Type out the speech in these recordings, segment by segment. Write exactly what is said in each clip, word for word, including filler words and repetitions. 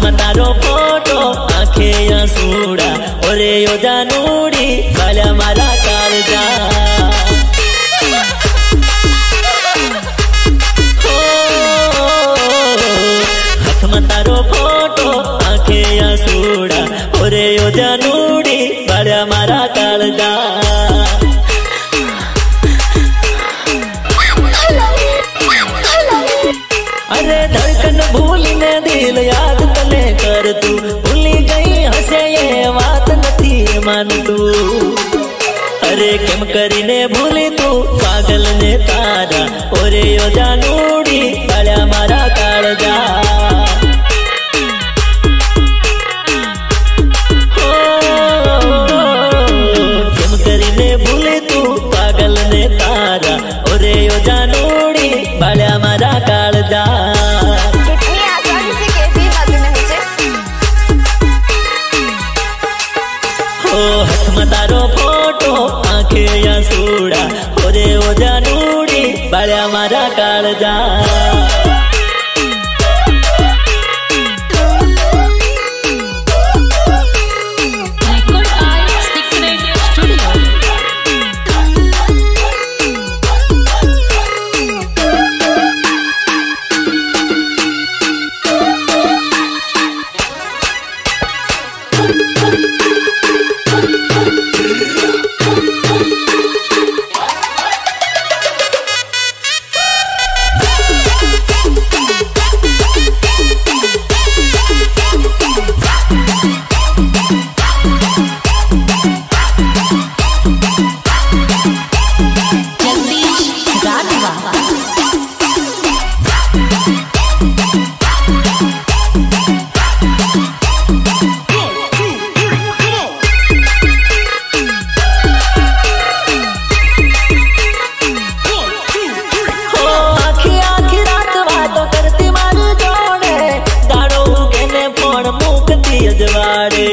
हाथમાં તારો ફોટો આંખે આંસુડા ઓરે યો જાનુડી બાળ્યા મારા કાળજા હાથમાં તારો ફોટો આંખે આંસુડા ઓરે યો જાનુડી બાળ્યા મારા કાળજા अरे धड़कन भूली ने दिल याद तने कर तू भूली गई हसे ये बात नथी मान तू अरे केम करीने भूली तू पागल ने तारा ओरे यो जानूड़ी बाळ्या मारा काळजा केम करीने भूली तू पागल ने तारा ओरे यो जानूड़ी बाळ्या मारा काळजा हाथમાં તારો ફોટો આંખે આંસુડા ઓરે ઓ જાનુડી બાળ્યા મારા કાળજા अजवाड़े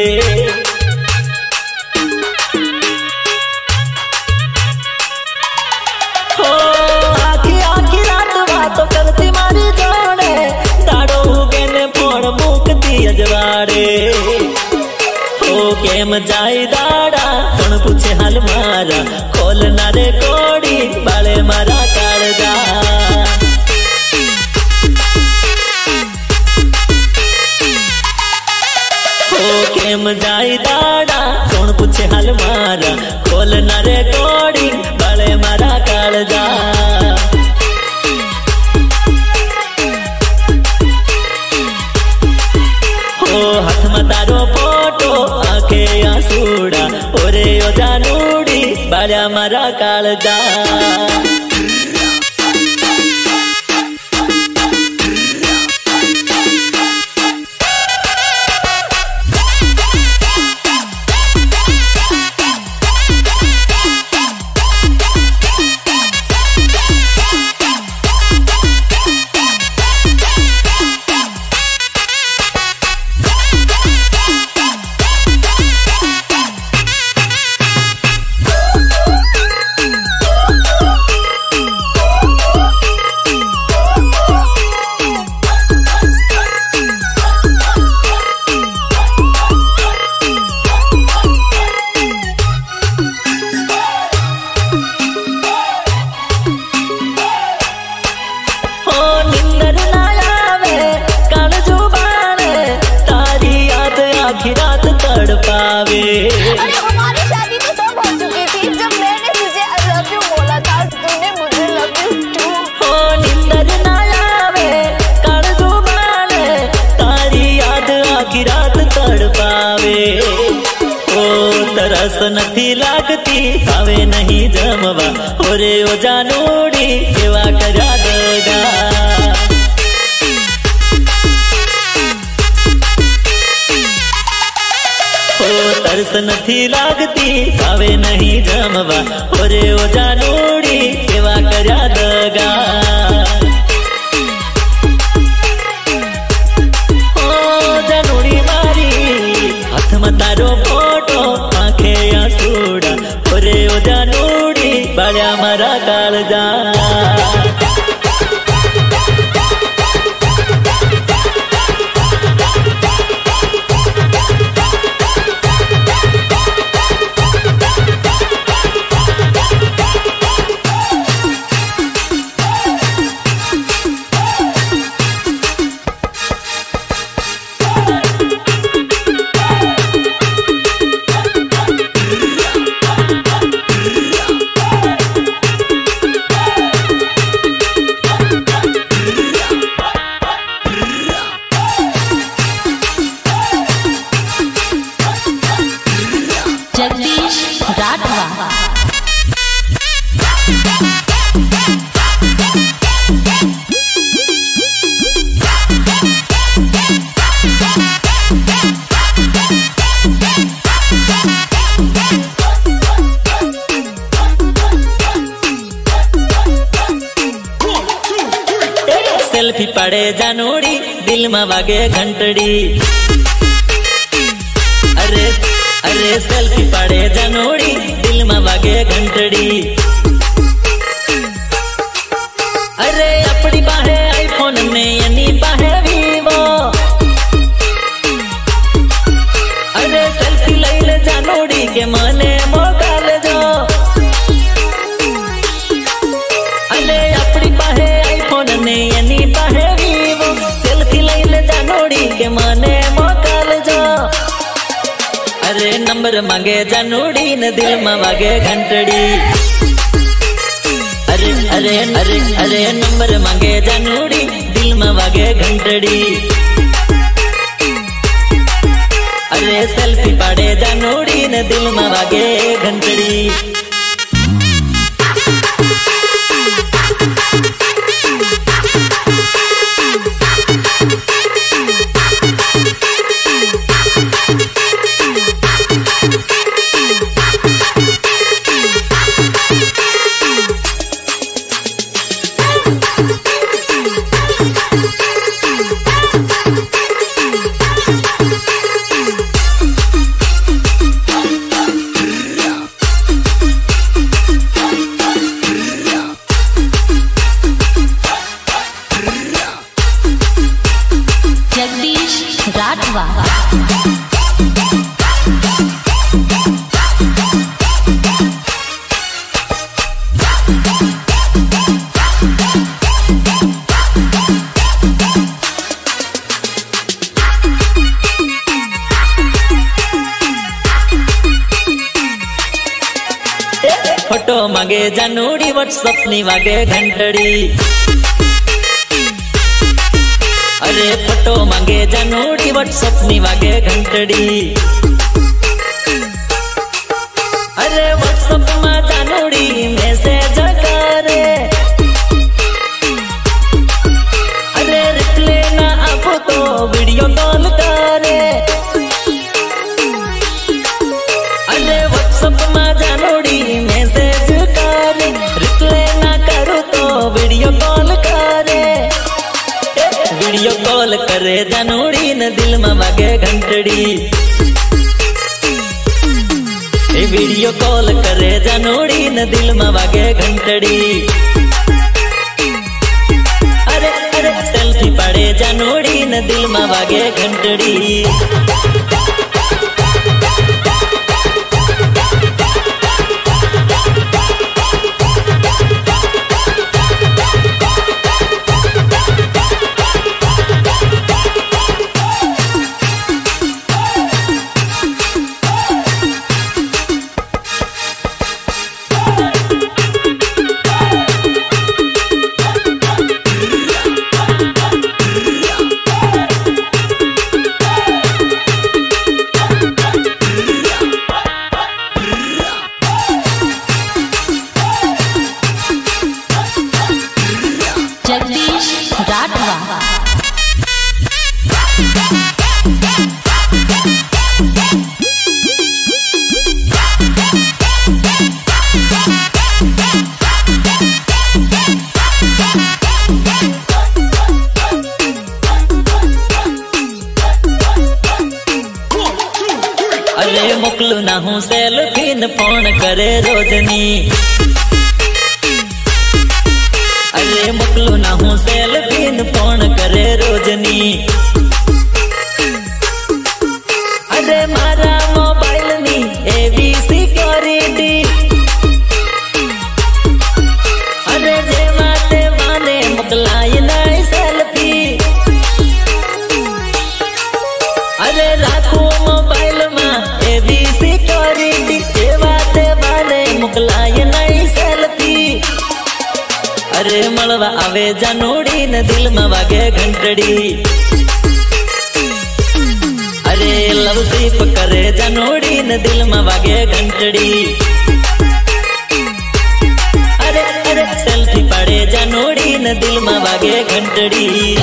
हो आखी आखी रात बातों करती मारी जोड़े दाड़ो उगे ने फोड़ मुकती अजवाड़े हो केम जाई दाड़ा कौन पूछे हाल मारा खोल ना रे कोड़ी बाले मारा काळजा केम जाई दाड़ा कौन पूछे हाल मारा खोल ना रे कोड़ी बाले मारा काळजा हो हाथમાં તારો ફોટો આંખે આંસુડા ઓરે યો જાનુડી બાળ્યા મારા કાળજા रात तड़पावे अरे हमारी शादी तो तब हो चुकी थी जब मैंने तुझे आई लव यू बोला था तूने मुझे लव यू टू हो निंदर ना आवे काल जुबाने तारी याद आखी रात तड़पावे ओ तरस नथी लागती भावे नहीं जमवा ओरे ओ जानूड़ी केवा कर्या दगा तरस नथी लागती भावे नहीं जमवा ओरे ओ जानूड़ी केवा कर्या दगा ओ जानूड़ी मारी हाथમાં તારો ફોટો આંખે આંસુડા ઓરે ઓ जानूड़ी બાળ્યા મારા કાળજા सेल्फी पाड़े जानोड़ी दिल में वागे घंटड़ी। अरे अरे सेल्फी पाड़े जानोड़ी दिल में वागे घंटड़ी। अरे अपनी बाहे आईफोन ने यानी बाहे वीवो। अरे सेल्फी लई ले जानोड़ी के माने मौका ले जो। अरे अपनी बाहे आईफोन ने यानी बाहे वीवो। सेल्फी लई ले जानोड़ी के माने मौका ले जो। अरे नंबर मांगे जानोड़ी ने दिल में वागे घंटड़ी। अरे अरे अरे अरे नंबर मांगे जानोड़ी दिल में वागे घंटड़ी। अरे सेल्फी पाड़े जानोड़ी ने दिल में वागे घंटड़ी। जगदीश राठवा। फोटो मांगे जानोड़ी व्हाट्सएप नी वागे घंटड़ी। अरे फोटो मांगे जानोड़ी व्हाट्सएप नी वागे घंटड़ी। अरे व्हाट्सएप में जानोड़ी मैसेज करे। अरे रिप्ले ना आपो तो वीडियो कॉल करे। अरे व्हाट्सएप में जानोड़ी मैसेज करे। रिप्ले ना करो तो वीडियो कॉल करे। वीडियो कॉल करे जानोड़ी ने दिल में वागे घंटड़ी। ए वीडियो कॉल करे जानोड़ी ने दिल में वागे घंटड़ी। अरे अरे सेल्फी पाड़े जानोड़ी ने दिल में वागे घंटड़ी। जगदीश राठवा। अरे मोकलू ना हूँ सेल्फी न फोन करे रोजनी। अरे मोकलू ना हूँ सेल्फी न फोन करे रोजनी। अरे मारा मोबाइल नी एवी सिक्योरिटी। अरे जे माते माने मोकलाई नाई सेल्फी। अरे राखो मोबाइल में एवी सिक्योरिटी। जे माते माने मोकलाई नाई सेल्फी। अरे मलवा आवे जानोड़ी ने दिल में वागे घंटड़ी। अरे लव सिप करे जानोड़ी ने दिल में वागे घंटड़ी। अरे अरे सेल्फी पाड़े जानोड़ी ने दिल में वागे घंटड़ी।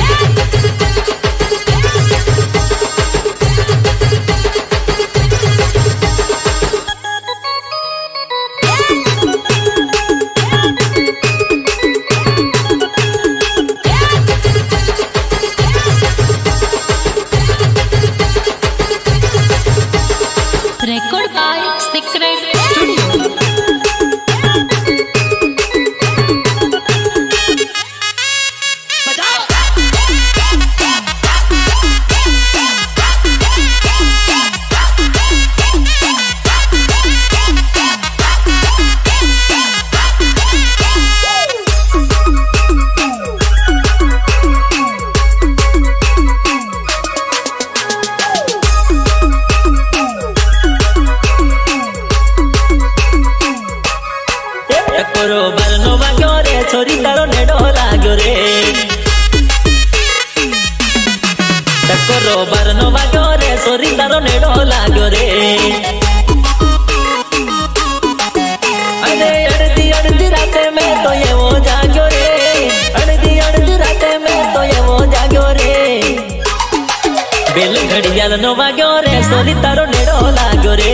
तारो नेड़ो लागो रे। अरे अड़दी अड़दी राते में तो ये वो जागो रे, अड़दी अड़दी राते में तो ये वो जागो रे। बेल घड़ियाल नो वाग्यो रे सोली तारो नेड़ो लागो रे।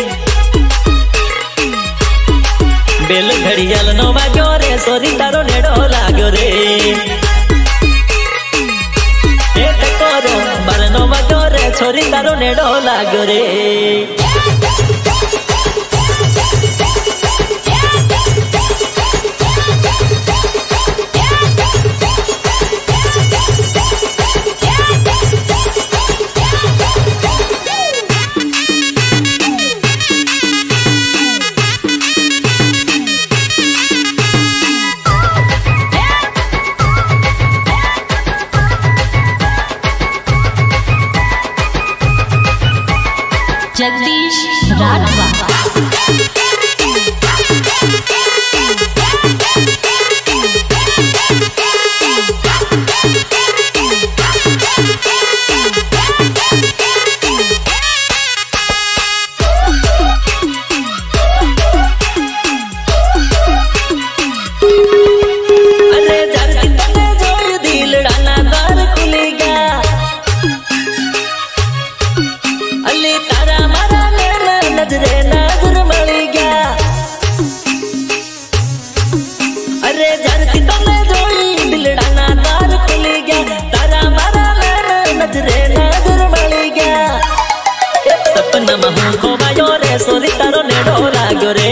बेल घड़ियाल नो वाग्यो रे सोली तारो नेड़ो लागो रे। ए टकोरो बार नो वाग्यो रे छोरी तारो नेड़ो लागो रे। जगदीश राठवा। अरे धरती तने जोई दिलड़ाना द्वार खुली गया। अली तारा मारा लेना नजरे नजर मली गया। अरे धरती तने जोई दिलड़ाना द्वार खुली गया। तारा मारा लेना नजरे नजर मली गया। एक सपना महू खोवायो रे सोरी तारो नेड़ो लागो रे।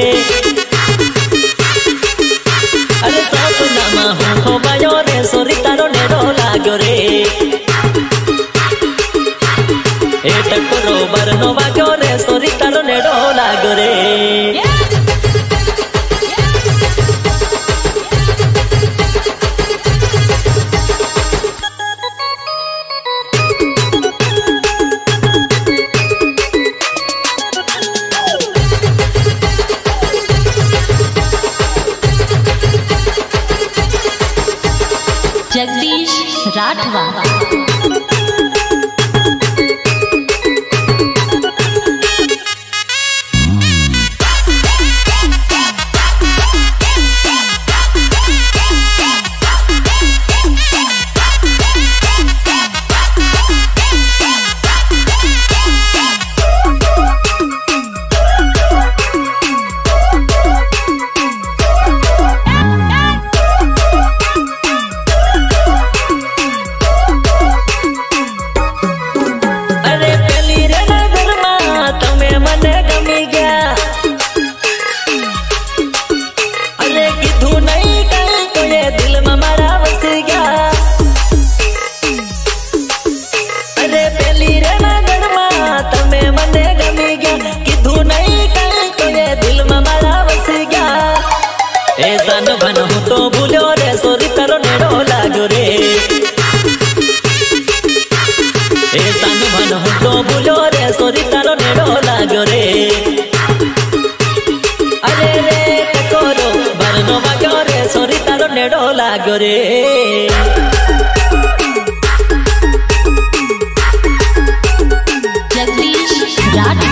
अरे सपना महू खोवायो रे सोरी तारो नेड़ो लागो रे। ए टकोरो बार नो वाग्यो रे सोरी तारो नेड़ो लागो रे। जगदीश राठवा। बन हूँ तो भूलो रे सोरी तारो नेड़ो लागो रे। ए सान बन हूँ तो भूलो रे सोरी तारो नेड़ो लागो रे। अरे रे टकोरो बरनो वाग्यो रे सोरी तारो नेड़ो लागो रे। जगदीश राठवा।